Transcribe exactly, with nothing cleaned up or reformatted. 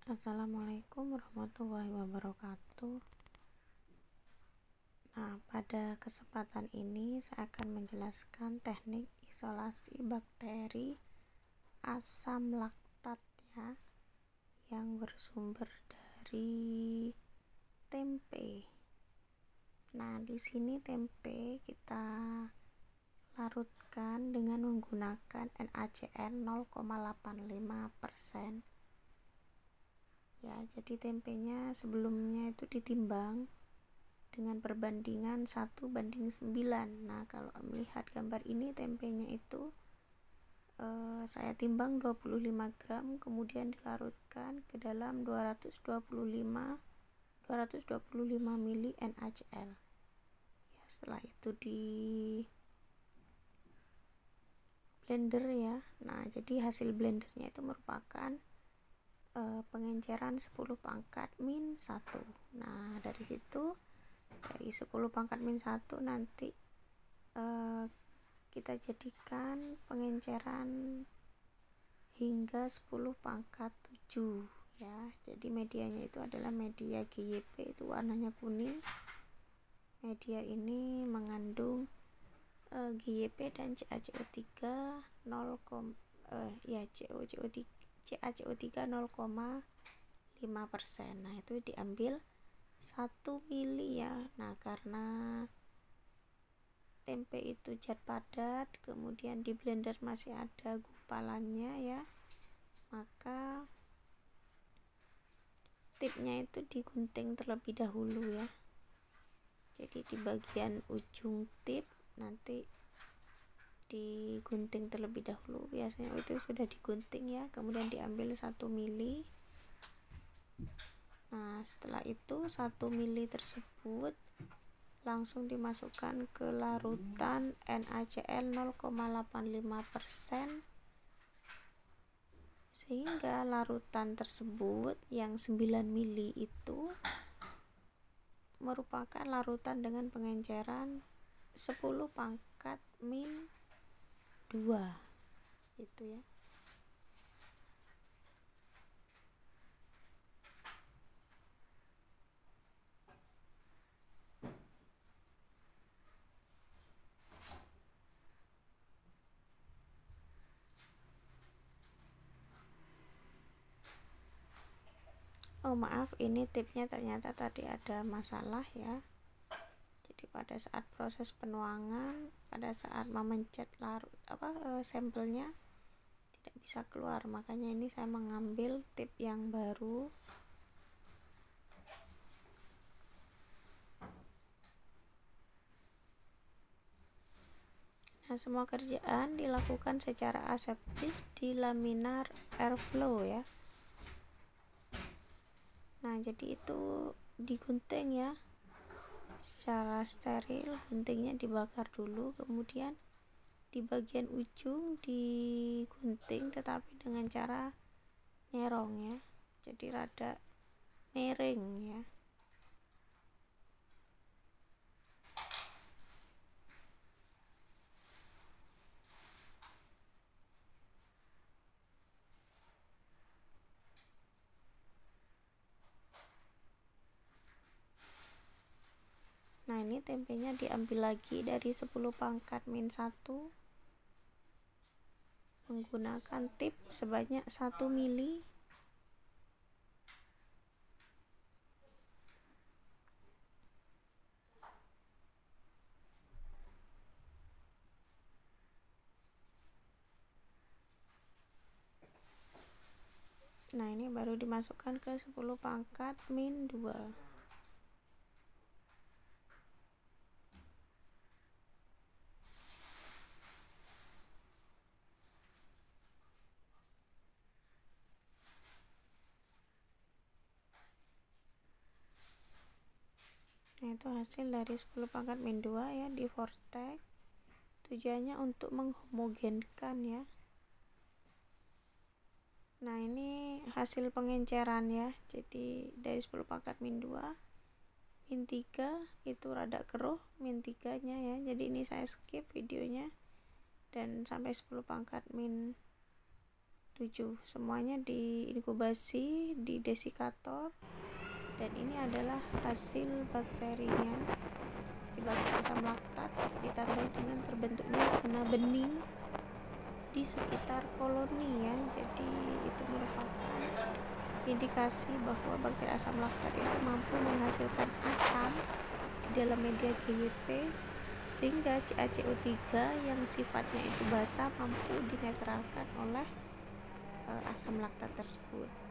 Assalamualaikum warahmatullahi wabarakatuh. Nah, pada kesempatan ini saya akan menjelaskan teknik isolasi bakteri asam laktat ya, yang bersumber dari tempe. Nah, di sini tempe kita larutkan dengan menggunakan NaCl nol koma delapan lima persen. Ya, jadi tempenya sebelumnya itu ditimbang dengan perbandingan satu banding sembilan. Nah, kalau melihat gambar ini tempenya itu eh, saya timbang dua puluh lima gram, kemudian dilarutkan ke dalam dua ratus dua puluh lima mili NaCl. Ya, setelah itu di blender ya. Nah, jadi hasil blendernya itu merupakan pengenceran sepuluh pangkat min satu. Nah, dari situ dari sepuluh pangkat min satu nanti eh, kita jadikan pengenceran hingga sepuluh pangkat tujuh ya. Jadi medianya itu adalah media G Y P, itu warnanya kuning. Media ini mengandung eh, G Y P dan CaCO3 nol, eh, ya CaCO3 CaCO3 nol koma lima persen. Nah, itu diambil satu mili ya. Nah, karena tempe itu zat padat, kemudian di blender masih ada gumpalannya ya, maka tipnya itu digunting terlebih dahulu ya. Jadi di bagian ujung tip nanti digunting terlebih dahulu, biasanya itu sudah digunting ya, kemudian diambil satu mili. Nah, setelah itu satu mili tersebut langsung dimasukkan ke larutan NaCl nol koma delapan lima persen, sehingga larutan tersebut yang sembilan mili itu merupakan larutan dengan pengenceran sepuluh pangkat min dua itu ya. Oh maaf, ini tipnya ternyata tadi ada masalah ya. Jadi pada saat proses penuangan, pada saat memencet larut apa e, sampelnya tidak bisa keluar, makanya ini saya mengambil tip yang baru. Nah, semua kerjaan dilakukan secara aseptis di laminar airflow ya. Nah, jadi itu digunting ya secara steril, guntingnya dibakar dulu, kemudian di bagian ujung digunting tetapi dengan cara nyerong ya, jadi rada miring ya. Nah, ini tempenya diambil lagi dari sepuluh pangkat min satu menggunakan tip sebanyak satu mili. Nah, ini baru dimasukkan ke sepuluh pangkat min dua. Nah, itu hasil dari sepuluh pangkat min dua ya, di vortex. Tujuannya untuk menghomogenkan ya. Nah, ini hasil pengenceran ya. Jadi dari sepuluh pangkat min dua, min tiga itu rada keruh min tiga nya ya. Jadi ini saya skip videonya dan sampai sepuluh pangkat min tujuh. Semuanya diinkubasi di desikator, dan ini adalah hasil bakterinya. Di bakteri asam laktat ditandai dengan terbentuknya zona bening di sekitar koloni ya. Jadi itu merupakan indikasi bahwa bakteri asam laktat itu mampu menghasilkan asam di dalam media G Y P, sehingga C A C O tiga yang sifatnya itu basa mampu dinetralkan oleh uh, asam laktat tersebut.